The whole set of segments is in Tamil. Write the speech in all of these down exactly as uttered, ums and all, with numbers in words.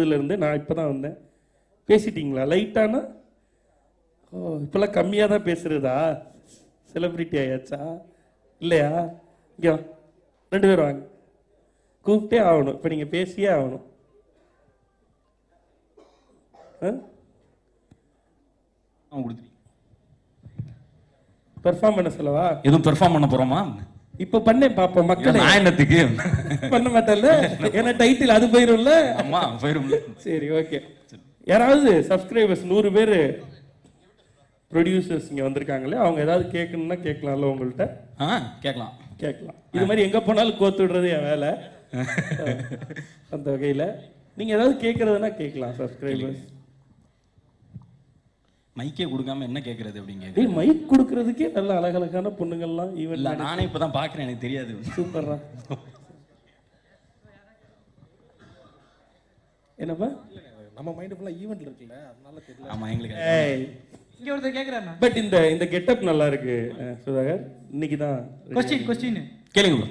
வந்ததுலேருந்து நான் இப்போ தான் வந்தேன். பேசிட்டீங்களா லைட்டானா? ஓ இப்போல்லாம் கம்மியாக தான் பேசுகிறதா? செலிப்ரிட்டி ஆயாச்சா இல்லையா? இங்கே ரெண்டு பேரும் வாங்க. கூப்பிட்டே ஆகணும். இப்போ நீங்கள் பேசியே ஆகணும். அவன் கொடுத்துட்டீங்க. பெர்ஃபார்ம் பண்ண சொல்லவா? எதுவும் பெர்ஃபார்ம் பண்ண போகிறோமா? இப்போ பண்ணேன் பாப்போம். மக்கள் என்னத்துக்கு பண்ண மாட்டேன்ல, ஏன்னா டைட்டில் அது போயிரும்ல. அம்மா போயிரும். சரி ஓகே. யாராவது சப்ஸ்கிரைபர்ஸ் நூறு பேர் ப்ரொடியூசர்ஸ் இங்கே வந்திருக்காங்களே, அவங்க ஏதாவது கேட்கணும்னா கேட்கலாம்ல உங்கள்கிட்ட? ஆ கேட்கலாம் கேட்கலாம். இது மாதிரி எங்கே போனாலும் கோத்து விடுறது என் வேலை. அந்த வகையில் நீங்கள் ஏதாவது கேட்குறதுனா கேட்கலாம் சப்ஸ்கிரைபர்ஸ். மைக்கே கொடுக்காம என்ன கேட்கறது அப்படிங்க? ஏய் மைக் கொடுக்கறதுக்கே நல்ல அழகழகான பொண்ணுங்கள்லாம் ஈவென்ட். இல்லை நானே இப்போ தான் பார்க்குறேன், எனக்கு தெரியாது. சூப்பர்ரா. என்னப்பா நம்ம மைண்ட் ஃபுல்லா ஈவென்ட்ல இருக்குல்ல, அதனால தெரியல. ஆமா எங்களுக்கு ஏய் இங்க ஒருத்தர் கேக்குறாரு. பட் இந்த இந்த கெட்டப் நல்லா இருக்கு சுதாகர். இன்னைக்கு தான் क्वेश्चन क्वेश्चन கேளுங்க ப்ரோ.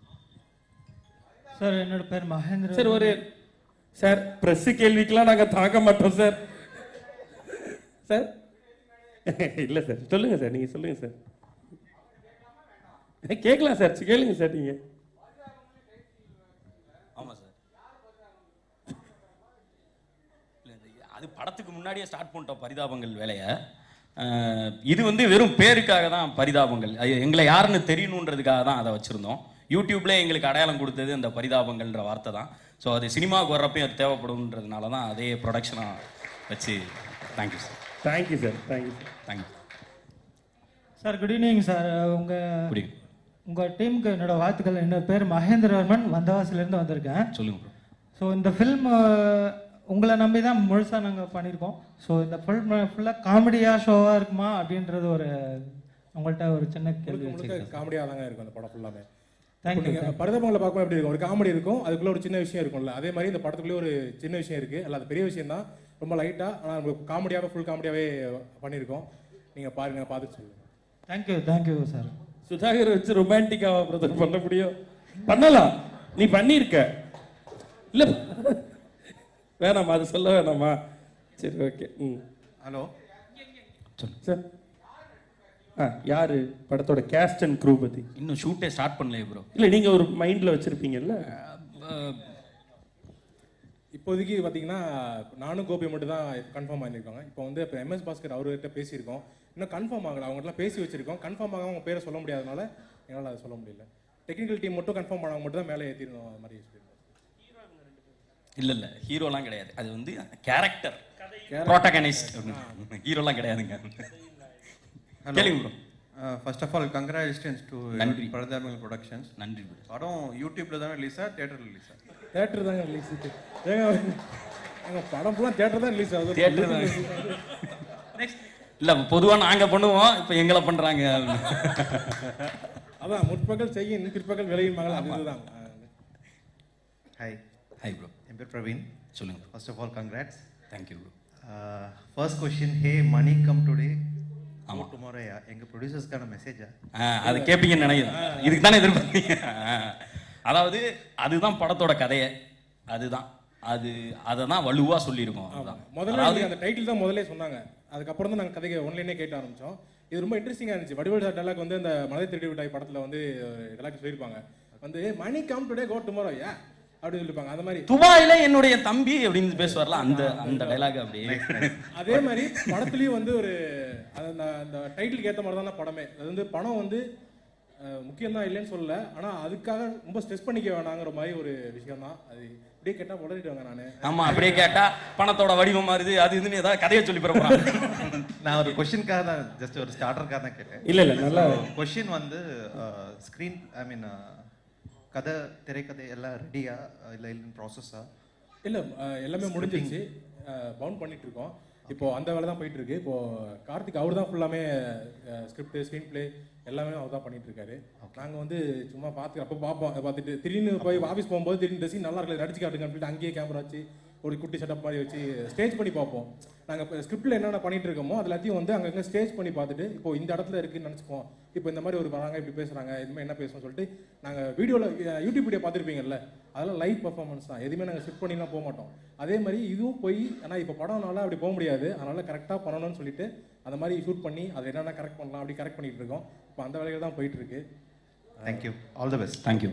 சார் என்னோட பேர் மகேந்திர. சார் ஒரு சார் பிரஸ் கேள்விக்கெல்லாம் நாங்க தாங்க மாட்டோம் சார். சார் இல்ல சார் சொல்லுங்க சார், நீங்க சொல்லுங்க சார். கேட்கலாம் சார், கேளுங்க சார் நீங்க. ஆமா சார், அது படத்துக்கு முன்னாடியே ஸ்டார்ட் பண்ணிட்டோம் பரிதாபங்கள் வேலையை. இது வந்து வெறும் பேருக்காக தான் பரிதாபங்கள், எங்களை யாருன்னு தெரியணுன்றதுக்காக தான் அதை வச்சுருந்தோம். யூடியூப்ல எங்களுக்கு அடையாளம் கொடுத்தது அந்த பரிதாபங்கள்ன்ற வார்த்தை தான். ஸோ அது சினிமாவுக்கு வர்றப்பையும் அது தேவைப்படும்ன்றதுனால தான் அதே ப்ரொடக்ஷனாக வச்சு. Thank you sir. Thank you sir. Thank you sir. Thank you sir. Good evening sir. உங்கள் உங்கள் டீமுக்கு என்னோட வாழ்த்துக்கள். என்னோட பேர் மகேந்திரவர்மன், வந்தவாசிலேருந்து வந்திருக்கேன். சொல்லுங்க ப்ரோ. ஸோ இந்த ஃபில்ம் உங்களை நம்பி தான் முழுசாக நாங்கள் பண்ணியிருக்கோம். ஸோ இந்த ஃபில்ம் ஃபுல்லாக காமெடியாக ஷோவாக இருக்குமா அப்படின்றது ஒரு உங்கள்கிட்ட ஒரு சின்ன கேள்வி. காமெடியாக தாங்க இருக்கும் அந்த படம் ஃபுல்லாமே. தேங்க்யூ. பரிதாபங்களை பார்க்கும்போது எப்படி இருக்கும், ஒரு காமெடி இருக்கும், அதுக்குள்ளே ஒரு சின்ன விஷயம் இருக்கும்ல, அதே மாதிரி இந்த படத்துக்குள்ளே ஒரு சின்ன விஷயம் இருக்குது. அல்ல அது பெரிய விஷயம் தான், ரொம்ப லைட்டாக, ஆனால் உங்களுக்கு காமெடியாகவே ஃபுல் காமெடியாகவே பண்ணியிருக்கோம். நீங்கள் பாருங்க, பார்த்துட்டு சொல்லுங்கள். Thank you thank you sir. சுதாகர் வச்சு ரொமான்டிக்காவா பிரதர் பண்ண முடியும்? பண்ணலாம், நீ பண்ணியிருக்க. இல்லை வேணாமா, அது சொல்ல வேணாமா? சரி ஓகே. ம் ஹலோ சார். ஆ யாரு படத்தோட கேஸ்ட் அண்ட் க்ரூ பற்றி? இன்னும் ஷூட்டே ஸ்டார்ட் பண்ணலையே ப்ரோ. இல்லை நீங்கள் ஒரு மைண்டில் வச்சுருப்பீங்கல்ல. இப்போதைக்கு பார்த்தீங்கன்னா நானும் கோபி மட்டும் தான் கன்ஃபார்ம் ஆகியிருக்காங்க. இப்போ வந்து இப்போ எம்எஸ் பாஸ்கர் அவர்கிட்ட பேசியிருக்கோம், இன்னும் கன்ஃபார்ம் ஆகலை. அவங்ககிட்டலாம் பேசி வச்சிருக்கோம், கன்ஃபார்ம் ஆகாம அவங்க பேரை சொல்ல முடியாதனால என்னால் அதை சொல்ல முடியல. டெக்னிக்கல் டீம் மட்டும் கன்ஃபார்ம் பண்ணவங்க மட்டும் தான் மேலே ஏற்றிருந்தோம். அது மாதிரி சொல்லியிருக்கோம். இல்லை இல்லை ஹீரோலாம் கிடையாது, அது வந்து கேரக்டர் ப்ரோட்டகனிஸ்ட். ஹீரோலாம் கிடையாதுங்க. கேளுங்க bro. First of all congratulations to Nandri Parathabangal productions. நன்றி ப்ரோ. படம் யூடியூப்ல தான் ரிலீஸா தியேட்டர் ரிலீஸா? தேட்டர் தாங்க ரிலீஸ். ஏங்க எங்கள் படம் ஃபுல்லாக தேட்டர் தான் ரிலீஸ் ஆகுது. தியேட்டர் தான். இல்லை பொதுவாக நாங்கள் பண்ணுவோம், இப்போ எங்களை பண்ணுறாங்க. அதான் முற்பகல் செய்யும் பிற்பகல் விளையும் மகள், அதுதான். ஹாய். Hi bro. என் பேர் பிரவீன். சொல்லுங்கள். First of all congrats. Thank you bro. First question, hey money come today ஆமாம் டுமாரோயா, எங்கள் ப்ரொடியூசர்ஸ்க்கான மெசேஜா? அது கேட்பீங்கன்னு நினைக்கிறேன், இதுக்கு தானே எதிர்பார்த்தீங்க. அதாவது அதுதான் படத்தோட கதையை, அதுதான் அது அதை தான் வலுவாக சொல்லியிருக்கோம். அதுதான் முதல்ல அந்த டைட்டில் தான் முதல்ல சொன்னாங்க, அதுக்கப்புறம் தான் நாங்கள் கதையை ஒன்லைனே கேட்ட ஆரம்பித்தோம். இது ரொம்ப இன்ட்ரெஸ்டிங்காக இருந்துச்சு. வடிவேல் சார் டெலாக் வந்து அந்த மலை திருடி விட்டாய் படத்தில் வந்து டெலாக் சொல்லியிருப்பாங்க, வந்து money come today go tomorrow யா அப்படின்னு சொல்லியிருப்பாங்க. அந்த மாதிரி துபாயில என்னுடைய தம்பி அப்படின்னு பேசுவார்ல, அந்த அந்த டைலாக் அப்படியே. அதே மாதிரி படத்துலையும் வந்து ஒரு அந்த அந்த டைட்டிலுக்கு ஏற்ற மாதிரி தான் படமே. அது வந்து படம் வந்து முக்கியம் தான் இல்லைன்னு சொல்லல, ஆனால் அதுக்காக ரொம்ப ஸ்ட்ரெஸ் பண்ணிக்க வேணாங்கிற மாதிரி ஒரு விஷயம் தான். அது அப்படியே கேட்டால் உடனிட்டுவாங்க நான். ஆமாம், அப்படியே கேட்டால் பணத்தோட வடிவம் மாறுது அது இதுன்னு ஏதாவது கதையை சொல்லி போகிறேன். நான் ஒரு கொஸ்டினுக்காக தான், ஜஸ்ட் ஒரு ஸ்டார்டருக்காக தான் கேட்டேன். இல்லை இல்லை நல்லா கொஸ்டின் வந்து ஸ்க்ரீன் ஐ மீன் கதை திரைக்கதை எல்லாம் ரெடியா இல்லை இல்லை ப்ராசஸா? இல்லை எல்லாமே முடிஞ்சிருச்சு, பவுண்ட் பண்ணிட்டு இருக்கோம். இப்போ அந்த வேலை தான் போயிட்டு இருக்கு. இப்போ கார்த்திக் அவர் தான் ஃபுல்லாமே ஸ்கிரிப்ட் ஸ்க்ரீன் பிளே எல்லாமே அவர் தான் பண்ணிட்டு இருக்காரு. நாங்கள் வந்து சும்மா பார்த்து அப்போ பார்ப்போம், பார்த்துட்டு திடீர்னு போய் ஆஃபீஸ் போகும்போது திடீர்னு ட்ரெஸ்ஸிங் நல்லா இருக்கல நடிச்சு காட்டுங்க அப்படின்ட்டு அங்கேயே கேமரா வச்சு ஒரு குட்டி செட்டப் மாதிரி வச்சு ஸ்டேஜ் பண்ணி பார்ப்போம். நாங்கள் இப்போ ஸ்கிரிப்டில் என்னென்ன பண்ணிட்டு இருக்கோமோ அது எல்லாத்தையும் வந்து அங்கங்கே ஸ்டேஜ் பண்ணி பார்த்துட்டு இப்போ இந்த இடத்துல இருக்குன்னு நினச்சிப்போம். இப்போ இந்த மாதிரி ஒரு வராங்க இப்படி பேசுகிறாங்க இதுமாதிரி என்ன பேசணும்னு சொல்லிட்டு நாங்கள் வீடியோவில் யூடியூப் வீடியோ பார்த்துருப்பீங்கல்ல, அதெல்லாம் லைவ் பர்ஃபார்மன்ஸ் தான், எதுவுமே நாங்கள் ஸ்கிரிப்ட் பண்ணிலாம் போக மாட்டோம். அதே மாதிரி இதுவும் போய் ஆனால் இப்போ படம்னால அப்படி போக முடியாது, அதனால் கரெக்டாக பண்ணணும்னு சொல்லிட்டு அந்த மாதிரி ஷூட் பண்ணி அதை என்னென்ன கரெக்ட் பண்ணலாம் அப்படி கரெக்ட் பண்ணிட்டு இருக்கோம். இப்போ அந்த வேலைகள் தான் போயிட்டு இருக்கு. Thank you, all the best. Thank you.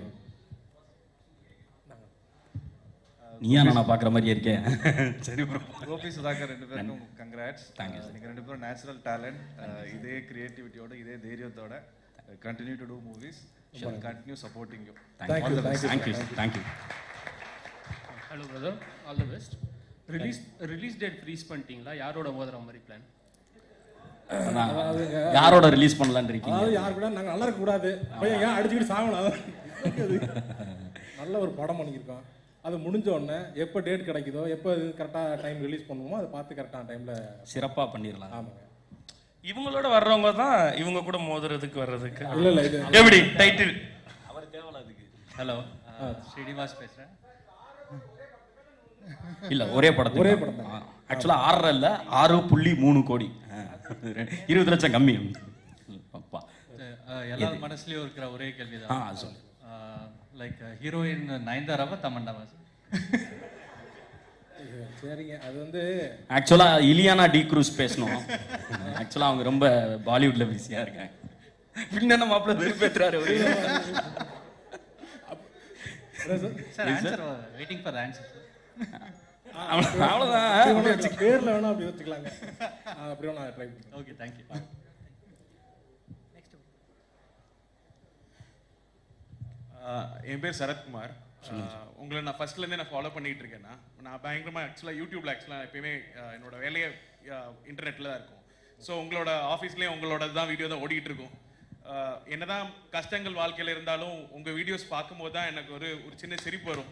நீயா நான் பார்க்குற மாதிரியே இருக்கேன். சரி ப்ரோ. கோபி சுதாகர் ரெண்டு பேருக்கும் கங்க்ராட்ஸ். தேங்க்யூ. நீங்கள் ரெண்டு பேரும் நேச்சுரல் டேலண்ட், இதே கிரியேட்டிவிட்டியோட இதே தைரியத்தோட continue to do movies. Shall continue supporting you. Thank you thank you thank you. Hello brother, all the best. Release release date freeze பண்ணிட்டீங்களா? யாரோட மோதுற மாதிரி பிளான்? யாரோட ரிலீஸ் பண்ணலான்னு இருக்கீங்க? அதாவது யார் கூட நாங்கள் நல்லா இருக்கக்கூடாது, பையன் ஏன் அடிச்சுக்கிட்டு சாகணும், அதான் நல்ல ஒரு படம் பண்ணியிருக்கோம். அது முடிஞ்ச உடனே எப்போ டேட் கிடைக்குதோ எப்போ கரெக்டாக டைம் ரிலீஸ் பண்ணுவோமோ அதை பார்த்து கரெக்டான டைமில் சிறப்பாக பண்ணிடலாம். ஆமாங்க. இவங்களோட வர்றவங்க தான் இவங்க கூட மோதுறதுக்கு வர்றதுக்கு. இல்லை இல்லை இது எப்படி டைட்டில் அவர் தேவல அதுக்கு. ஹலோ, ஸ்ரீனிவாஸ் பேசுகிறேன். இல்லை ஒரே படத்துக்கு ஒரே படம் தான். ஆக்சுவலாக ஆறரை இல்லை ஆறு புள்ளி மூணு கோடி இருபது லட்சம் கம்மி. அப்பா எல்லார் மனசுலயும் இருக்கிற ஒரே கேள்வி ஆ தான். சொல்லு. லைக் ஹீரோயின் நயன்தாராவா தமன்னாவா? சரிங்க, அது வந்து ஆக்சுவலாக இலியானா டி க்ரூஸ் பேசணும். ஆக்சுவலாக அவங்க ரொம்ப பாலிவுட்ல பிஸியாக இருக்காங்க. பின்ன மாப்பிள்ள வெறுப்பேற்றுறாரு. Sir answer, waiting for answer. அவ்வளோதான். பேர்ல வேணா அப்படி வச்சுக்கலாங்க. அப்படி வேணா ட்ரை பண்ணுறேன். Okay, thank you. என் பேர் சரத்குமார். உங்களை நான் ஃபர்ஸ்ட்லேருந்தே நான் ஃபாலோ பண்ணிட்டு இருக்கேன்னா, நான் பயங்கரமாக ஆக்சுவலாக யூடியூப்ல ஆக்சுவலாக எப்பயுமே என்னோட வேலையை இன்டர்நெட்டில் தான் இருக்கும். ஸோ உங்களோட ஆஃபீஸ்லேயும் உங்களோட தான் வீடியோ தான் ஓடிக்கிட்டு இருக்கும். என்னதான் கஷ்டங்கள் வாழ்க்கையில் இருந்தாலும் உங்கள் வீடியோஸ் பார்க்கும்போது தான் எனக்கு ஒரு ஒரு சின்ன சிரிப்பு வரும்.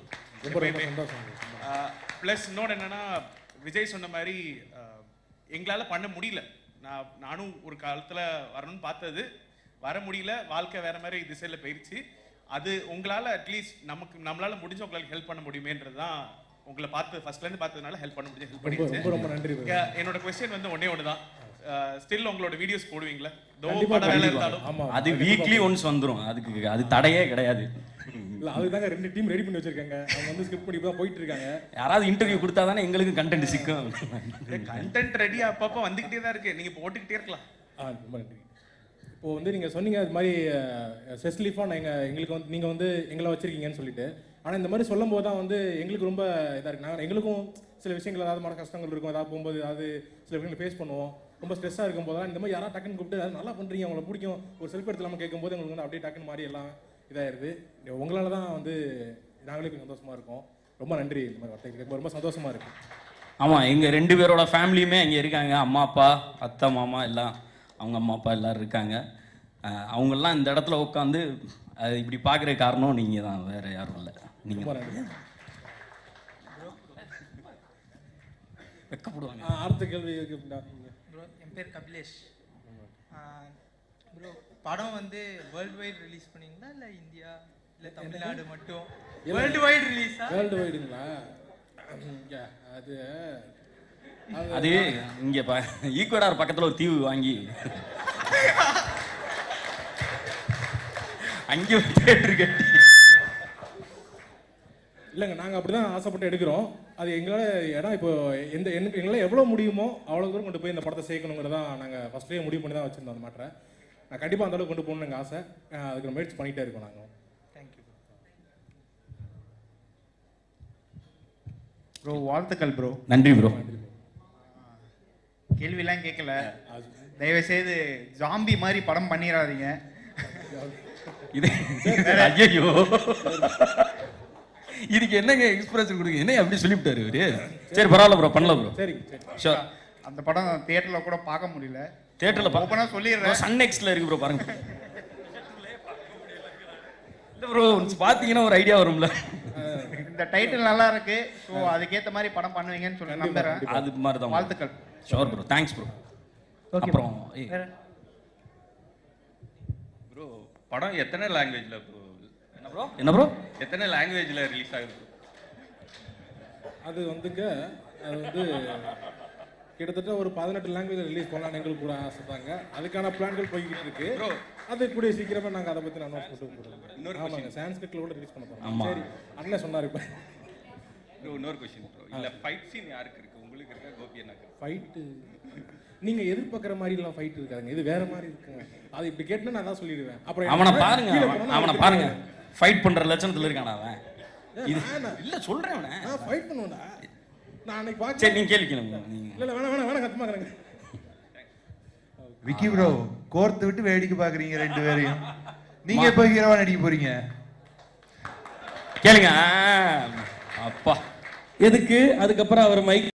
ப்ளஸ் இன்னொன்று என்னன்னா, விஜய் சொன்ன மாதிரி எங்களால் பண்ண முடியல. நான் நானும் ஒரு காலத்தில் வரணும்னு பார்த்தது, வர முடியல, வாழ்க்கை வேற மாதிரி திசையில் போயிடுச்சு. அது உங்களால் அட்லீஸ்ட் நமக்கு நம்மளால முடிஞ்ச உங்களுக்கு ஹெல்ப் பண்ண முடியுமேன்றது தான் உங்களை பார்த்து ஃபர்ஸ்ட்லேருந்து பார்த்ததுனால ஹெல்ப் பண்ண முடிஞ்சு ஹெல்ப் பண்ணிடுச்சு. ரொம்ப நன்றி. என்னோட கொஸ்டின் வந்து ஒன்னே ஒன்று தான், ஸ்டில் உங்களோட வீடியோஸ் போடுவீங்களா? தோ பட வேலை இருந்தாலும் அது வீக்லி ஒன்ஸ் வந்துடும், அதுக்கு அது தடையே கிடையாது. இல்லை அதுதாங்க ரெண்டு டீம் ரெடி பண்ணி வச்சிருக்காங்க, அவங்க வந்து ஸ்கிரிப்ட் பண்ணி தான் போயிட்டு இருக்காங்க. யாராவது இன்டர்வியூ கொடுத்தா தானே எங்களுக்கு கண்டென்ட் சிக்கும். கண்டென்ட் ரெடி அப்பப்போ வந்துக்கிட்டே தான் இருக்கு, நீங்கள் போட்டுக்கிட்டே இருக்கலாம். ஆ ரொம்ப நன்றி. இப்போது வந்து நீங்கள் சொன்னீங்க அது மாதிரி செஸ்லீஃபாக எங்கள் எங்களுக்கு வந்து நீங்கள் வந்து எங்களை வச்சுருக்கீங்கன்னு சொல்லிட்டு, ஆனால் இந்த மாதிரி சொல்லும் போது தான் வந்து எங்களுக்கு ரொம்ப இதாக இருக்குது. நாங்கள் எங்களுக்கும் சில விஷயங்கள் ஏதாவது மன கஷ்டங்கள் இருக்கும், ஏதாவது போகும்போது ஏதாவது சில விஷயங்கள் ஃபேஸ் பண்ணுவோம். ரொம்ப ஸ்ட்ரெஸ்ஸாக இருக்கும் போதெல்லாம் இந்த மாதிரி யாராவது டக்குன்னு கூப்பிட்டு அது நல்லா பண்ணுறீங்க, அவங்களை பிடிக்கும், ஒரு செல்ஃப் எடுத்து நம்ம கேட்கும்போது எங்களுக்கு வந்து அப்படியே டக்குன்னு மாதிரி எல்லாம் இதாகிடுது. உங்களால் தான் வந்து நாங்களே கொஞ்சம் சந்தோஷமாக இருக்கோம். ரொம்ப நன்றி. இந்த மாதிரி வார்த்தைக்கு ரொம்ப சந்தோஷமாக இருக்குது. ஆமாம், எங்கள் ரெண்டு பேரோட ஃபேமிலியுமே இங்கே இருக்காங்க. அம்மா அப்பா அத்தை மாமா எல்லாம், அவங்க அம்மா அப்பா எல்லோரும் இருக்காங்க. அவங்கெல்லாம் இந்த இடத்துல உட்காந்து அது இப்படி பார்க்குற காரணம் நீங்கள் தான், வேறு யாரும் இல்லை. நீங்கள் வெக்கப்படுவாங்க. அடுத்த கேள்வி ப்ரோ, என் பேர் கபிலேஷ். ப்ரோ, படம் வந்து வேர்ல்டு வைட் ரிலீஸ் பண்ணீங்களா இல்லை இந்தியா இல்லை தமிழ்நாடு மட்டும்? வேர்ல்டு வைட் ரிலீஸா? வேர்ல்டு வைடுங்களா? அது அது இங்கே ப ஈக்குவடார் பக்கத்தில் ஒரு தீவு வாங்கி அங்கே தேட்டர் கட்டி. இல்லைங்க, நாங்கள் அப்படி தான் ஆசைப்பட்டு எடுக்கிறோம். அது எங்களால் இடம் இப்போ எந்த எனக்கு எங்களால் எவ்வளோ முடியுமோ அவ்வளோ தூரம் கொண்டு போய் இந்த படத்தை சேர்க்கணுங்கிறதான் நாங்கள் ஃபஸ்ட்லேயே முடிவு பண்ணி தான் வச்சுருந்தோம். அந்த மாட்டை நான் கண்டிப்பாக அந்த அளவுக்கு கொண்டு போகணும்னு எங்கள் ஆசை. அதுக்கு முயற்சி பண்ணிகிட்டே இருக்கோம் நாங்கள். Thank you bro. வாழ்த்துக்கள் ப்ரோ. நன்றி ப்ரோ. கேள்வியெல்லாம் கேட்கல, தயவுசெய்து ஜாம்பி மாதிரி படம் பண்ணிடாதீங்க. இது ஐயோ, இதுக்கு என்னங்க எக்ஸ்பிரஷன் கொடுங்க, என்ன அப்படி சொல்லிவிட்டாரு இவரு. சரி பரவாயில்ல ப்ரோ, பண்ணலாம் ப்ரோ. சரி ஷோர். அந்த படம் தியேட்டரில் கூட பார்க்க முடியல. தியேட்டரில் ஓப்பனாக சொல்லிடுறேன், சன் நெக்ஸ்ட்ல இருக்கு ப்ரோ, பாருங்க. இல்லை ப்ரோ, பார்த்தீங்கன்னா ஒரு ஐடியா வரும்ல. இந்த டைட்டில் நல்லா இருக்கு, ஸோ அதுக்கேற்ற மாதிரி படம் பண்ணுவீங்கன்னு சொல்லி நம்புறேன். அது மாதிரி தான். வாழ்த்துக்கள். Sure bro, thanks bro. அப்புறம் ப்ரோ, படம் எத்தனை லாங்குவேஜ்ல ப்ரோ? என்ன ப்ரோ என்ன ப்ரோ எத்தனை லாங்குவேஜ்ல ரிலீஸ் ஆகுது? அது வந்துங்க அது வந்து கிட்டத்தட்ட ஒரு பதினெட்டு லாங்குவேஜ் ரிலீஸ் பண்ணலாம்னு எங்களுக்கு கூட ஆசைதாங்க. அதுக்கான பிளான்கள் போய்கிட்டு இருக்கு. அது கூடிய சீக்கிரமா நாங்கள் அதை பற்றி அனௌன்ஸ் பண்ணிட்டு இன்னொரு ஆமாங்க சான்ஸ்கிரிட்ல கூட ரிலீஸ் பண்ண போகிறோம். ஆமா. சரி அண்ணன் சொன்னார் இப்போ. இன்னொரு கொஸ்டின் ப்ரோ, இல்ல ஃபைட் சீன் யாருக்கு இருக்கு? உங்களுக்கு இருக்கா கோபி அண்ணாக்கு? ஃபைட்டு நீங்க எதிர்பார்க்குற மாதிரிலாம் ஃபைட் இருக்காதுங்க, இது வேற மாதிரி இருக்குங்க. அது இப்படி கேட்டா நான் தான் சொல்லிடுவேன். அப்புறம் அவனை பாருங்க, அவனை பாருங்க, ஃபைட் பண்ற லட்சணத்துல இருக்கானா அவன்? இது இல்ல சொல்றேன் அவனை. நான் ஃபைட் பண்ணுவேன்டா. நான் அன்னைக்கு பாத்து சரி நீங்க கேள்வி கேளுங்க. இல்ல இல்ல வேணாம் வேணாம் வேணாம் கத்துமா கறங்க. விக்கி ப்ரோ கோர்த்து விட்டு வேடிக்கை பாக்குறீங்க ரெண்டு பேரையும். நீங்க எப்ப ஹீரோவா நடிக்க போறீங்க? கேளுங்க. அப்பா எதுக்கு அதுக்கப்புறம் அவர் மைக்